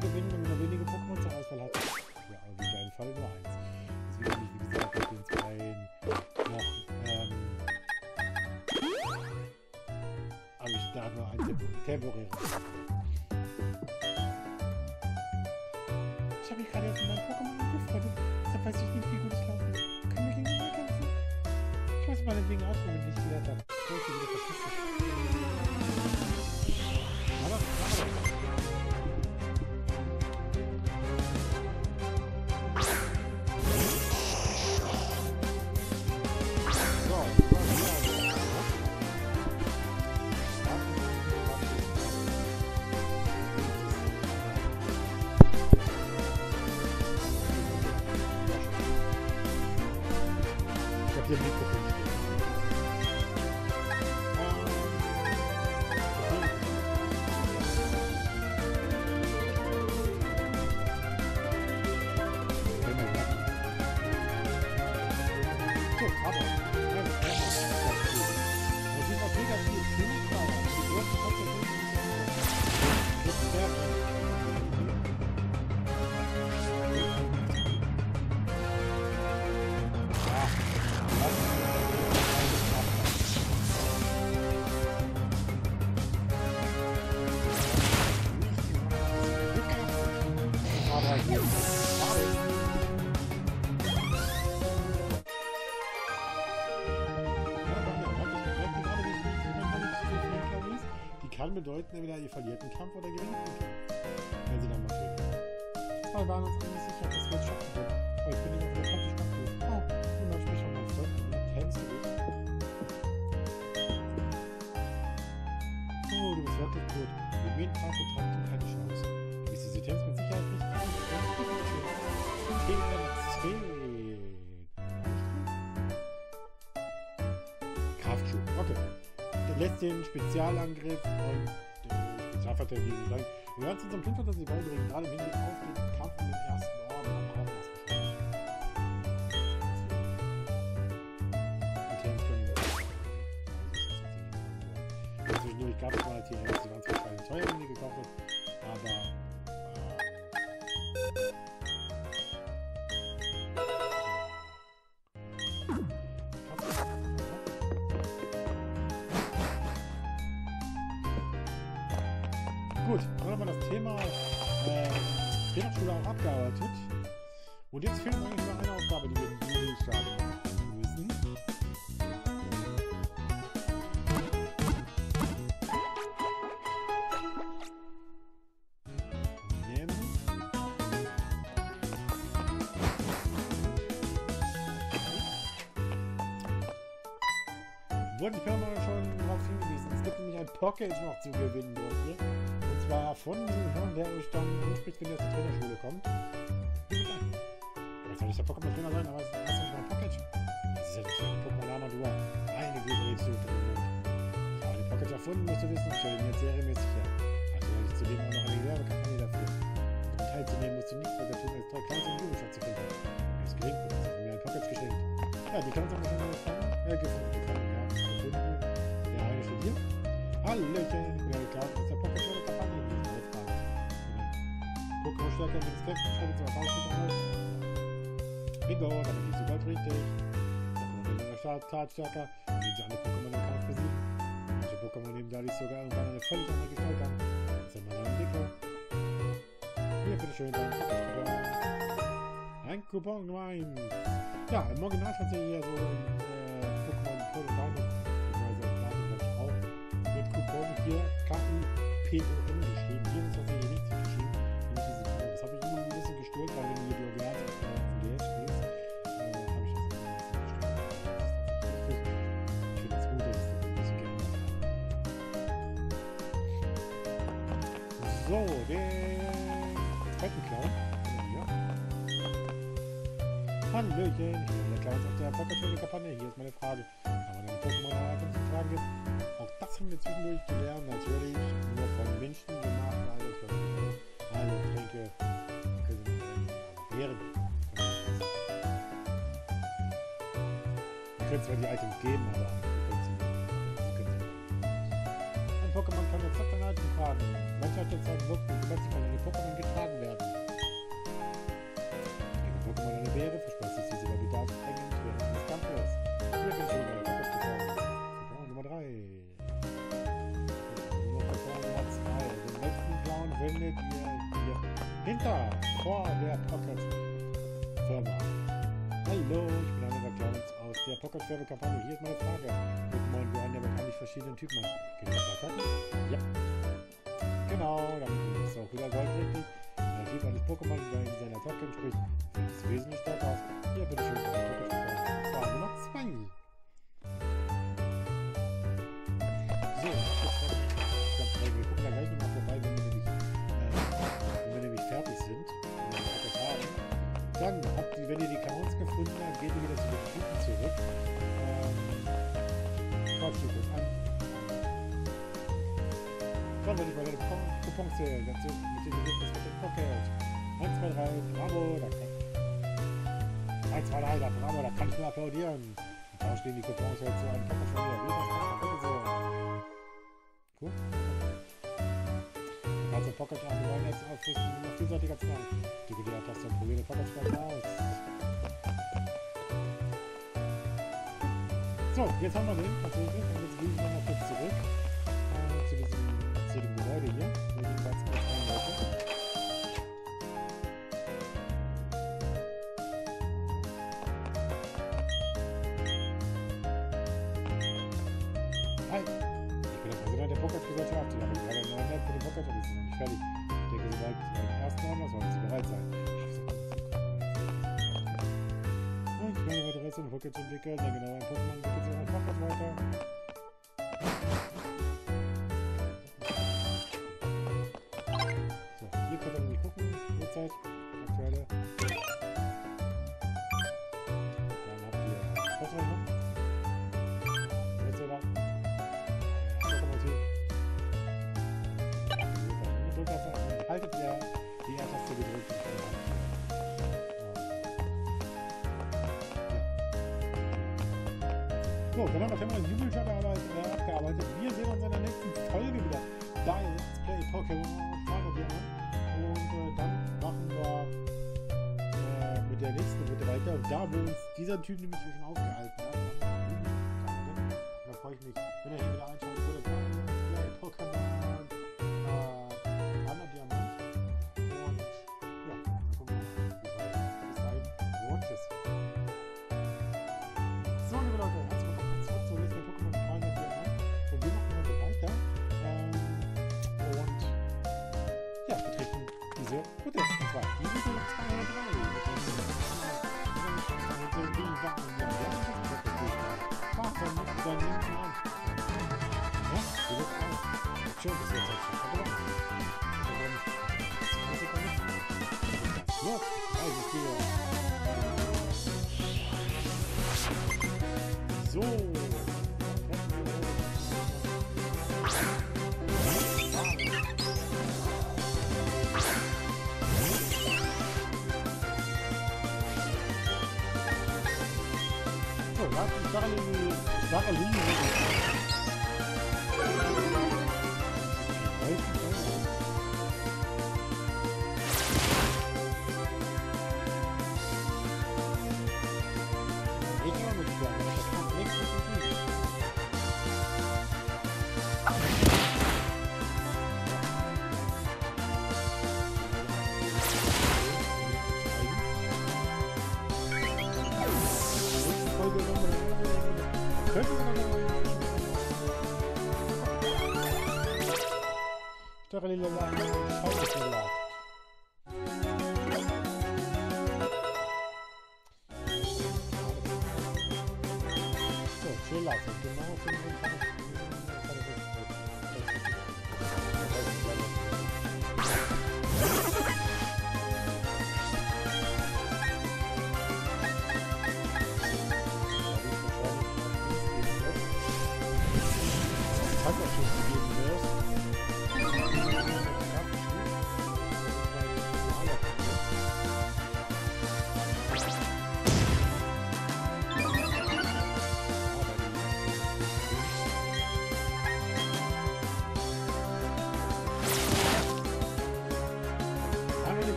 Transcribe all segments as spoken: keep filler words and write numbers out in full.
gewinnen, wenn man wenige Pokémon zur Auswahl hat. Ja, aber wie dein Fall nur eins. Deswegen habe ich, wie gesagt, mit den zwei noch, ähm, habe ich da nur ein temporäres. Ich habe mich gerade jetzt in meinem Pokémon angefreundet. Deshalb weiß ich nicht, wie gut es laufen. Können wir gegeneinander kämpfen? Ich muss mal den Ding ausprobieren, wenn ich nicht gelernt habe. Ich wollte wieder verpissen. Aber, aber. Hier im Mikrofon stehen. So, aber das ist auch mega viel Filmpower. Die erste Konzentration ist sehr kann bedeuten, entweder ihr verliert einen Kampf oder gewinnt einen Kampf, wenn sie dann mal kriegen. Zwei waren uns eigentlich sicher, dass wir es schaffen können. Aber ich bin nicht auf der Kampf gespannt. Oh, und dann spricht schon mein Freund an mir. Kennst du dich? Oh, du bist wirklich gut. Mit jeden Tag und Tag keine Chance. Du bist diese Tänze mit Sicherheit nicht an. zehn. Kraftschub. Okay. Der lässt den Spezialangriff und den Spezialverteidigung sein. Wir werden zu unserem Kindfantasie beibringen, gerade im Hinblick auf den Kampf um den ersten Orden am Hafen. Zwischendurch gab es mal T M S, die waren zwar keine teuer, wenn die gekauft wird, aber gut, dann haben wir das Thema äh, Trainerschule auch abgearbeitet. Und jetzt fehlt eigentlich noch eine Aufgabe, die wir in diesem Stadion machen müssen. Wurde die Firma schon darauf hingewiesen. Es gibt nämlich ein Package noch zu gewinnen dort hier. Und zwar von diesem Herrn, der euch dann anspricht, wenn ihr aus der Trainerschule kommt. Vielleicht soll nicht der Pokémon-Trainer sein, aber es ist nicht mein Package. Das ist ja nicht ein Pokémon-Armadur. Eine gute Rätsel drin. Ich habe den Package erfunden, musst du wissen. Ich stelle ihn jetzt serienmäßig her. Also werde ich zudem auch noch eine Werbekampagne dafür. Um teilzunehmen, musst du nicht vergessen, als drei Kleines im Jugendschatz zu finden. Wenn es gelingt, wird es mir ein Package geschenkt. Ja, die kann uns auch schon mal gefangen. Äh, gefunden. gefangen ja. Der eine steht hier. Hallöchen, ich bin ja geklaut aus der Pokémon-Kampagne. Hier ist eine Frage. Pokémon-Stärke in den Sketch, schreibt zur Erfahrungsschritte auf. Bingo, damit liegt sogar richtig. Pokémon in der Stadt, Tat stärker, indem sie andere Pokémon im Kampf besiegen. Manche Pokémon nehmen dadurch sogar irgendwann eine völlig andere Gestalt an. Das ist immer eine Entwicklung. Hier, bitteschön, dann ein Coupon Nummer eins. Ja, im Original hat sie hier so ein äh, Pokémon Prototype, beziehungsweise im Datum glaube ich auch, mit Coupon hier K U P O N geschrieben. Hier ist das hier richtig geschrieben. Das habe ich immer ein bisschen gestört, weil wenn du hier die Original auf dem D S spielst, äh, habe ich das immer ein bisschen gestört. Ich finde es gut, dass es das ein bisschen geändert hat. So, den zweiten Clown. Hallöchen, ich bin der Clowns auf der Pokémon-Kampagne. Hier ist meine Frage. Kann man eine Pokémon-Fragen gibt? Auch das haben wir zwischendurch gelernt. Natürlich nur von Menschen gemacht. Also, also Tränke können Sie nicht während. Wir können zwar die Items geben, aber wir können sie nicht. Ein Pokémon kann jetzt Zapfanhalten tragen. Manche Stationen wirken, wie manchmal deine Pokémon getragen werden. Wenn Pokémon eine Beere verspeist sich diese bei Bedarf eigentlich während des Kampfes. Hier bin ich schon bei Pokémon getragen. Pokémon Nummer drei. Nummer Nummer zwei. Den letzten Clown findet ihr hier hinter, vor der Pocket-Firma. Hallo, ich bin einer der Clowns aus der Pocket-Firma-Kampagne. Hier ist meine Frage. Pokémon wie einen der bekanntlich verschiedenen Typen hat. Geht das weiter? Ja. Genau, damit ist es auch wieder goldrichtig. Der Typ eines Pokémon, der in seiner Attacke entspricht, fällt es wesentlich stärker aus. Hier, bitte schön, für die Pocket-Firma. Und zwar Nummer zwei. So, ich glaube, wir gucken da gleich nochmal vorbei, wenn wir nämlich, äh, wenn wir nämlich fertig sind. Dann habt ihr, wenn ihr die Clowns gefunden habt, geht ihr wieder zu den Typen zurück. Ähm, Quatsch, gut an. Dann werde ich mal deine Coupons zählen. Dazu mit dem Begriff des Pocket. eins, zwei, drei, bravo, da kann. eins, zwei, drei, da bravo, da kann ich nur applaudieren. Und da stehen die Coupons jetzt zu einem Pocket von mir. Wie das macht, bitte sehr. Cool. Also Pocket an die neuen Netze aufrüsten, auf vielseitiger Zwang. Drücke die Taste und probiere den Pocket Spaß aus. So, jetzt haben wir den tatsächlich. Und jetzt gehe ich nochmal kurz zurück äh, zu, diesem, zu dem Gebäude hier, wo ich den ganz kurz rein wollte. Hi, ich bin der Präsident der Pocket-Gesellschaft. Ich habe gerade ein neues Netz für den Pocket und wir sind noch nicht fertig. Ich denke, sobald beim ersten Ordner sollten Sie bereit sein. Und ich meine weitere Reste um Pocket zu entwickeln, dann genau ein Pokémon entwickelt sich ein Pocket weiter. So, hier könnt ihr nämlich gucken, Uhrzeit, aktuelle. Dann habt ihr, was soll ich noch? Uhrzeit. Lokomotiv. Haltet ihr die R-Taste gedrückt. So, dann haben wir den Jubelshot abgearbeitet. Wir sehen uns in der nächsten Folge wieder bei Let's Play Pokémon. Schauen wir an. Und äh, dann machen wir äh, mit der nächsten Runde weiter. Und da, wo uns dieser Typ nämlich schon aufgehalten hat. Da freue ich mich, wenn er hier wieder einschaut würde. Bei Let's Play Pokémon. Gut, und zwar die sind zwei oder drei. Warte mit deinen linken Arm. Ja, du wirst aus. Schön, dass wir jetzt schon gemacht haben. Ja, also hier. So. Starre Linie. Starre Linie. Starre So, chill out. Genau für den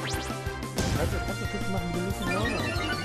Also, kannst du kurz machen, wie du ein bisschen Laune hast.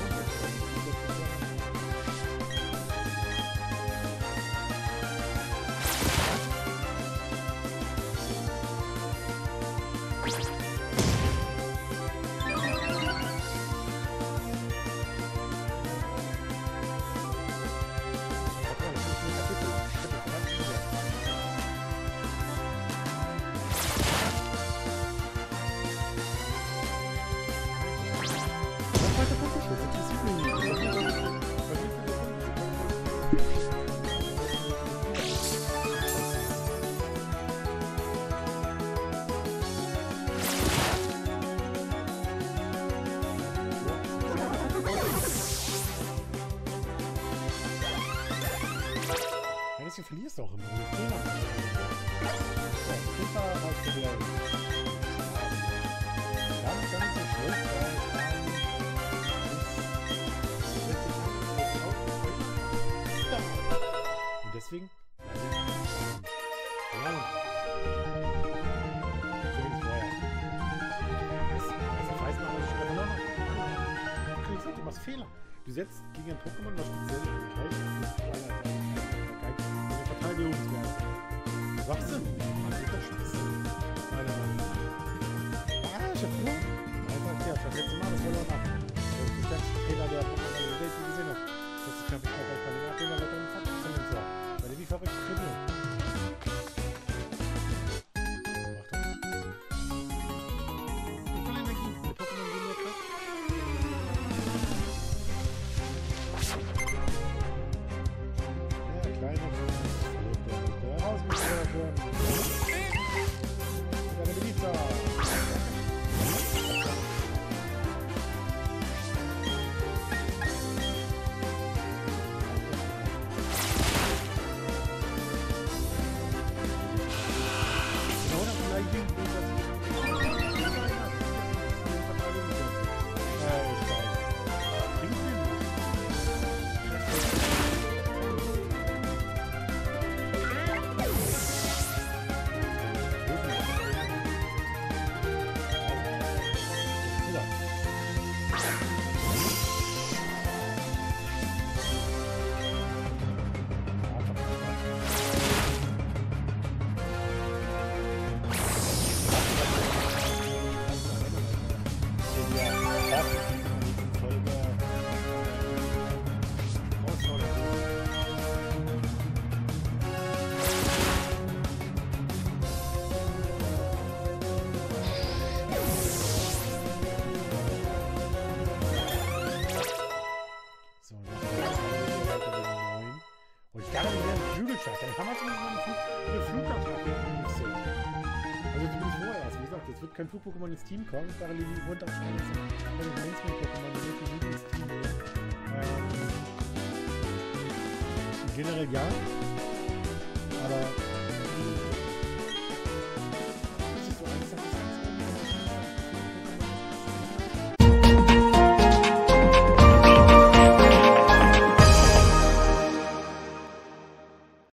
Du verlierst auch immer. So, Pippa ausgewählt. Dann ist gar nicht so schlecht, weil dann ist und deswegen ja. So wie es vorher. Das weiß man aber schon immer noch. Du machst Fehler. Du setzt gegen ein Pokémon, was speziell Verteidigungswert. Schwachsinn. Das ist doch Schwachsinn. Meiner Meinung nach. Ah, ich hab nur. Einfach, ja, das letzte Mal, das verloren ab. Das ist der Trainer, der Welt gesehen hat. Das ist knapp, ich glaube, bei den Abwehr weiter im Kopf ist und so. Weil der wie verrückt trainiert. Dann kann man zumindest einen Flug, eine Flugattacke umsetzen. Also zumindest vorerst. Wie gesagt, jetzt wird kein Flug-Pokémon ins Team kommen. Parallel runterschneiden ist bei den Mainstream-Pokémon wirklich nicht ins Team nehmen. Ähm, generell ja. Aber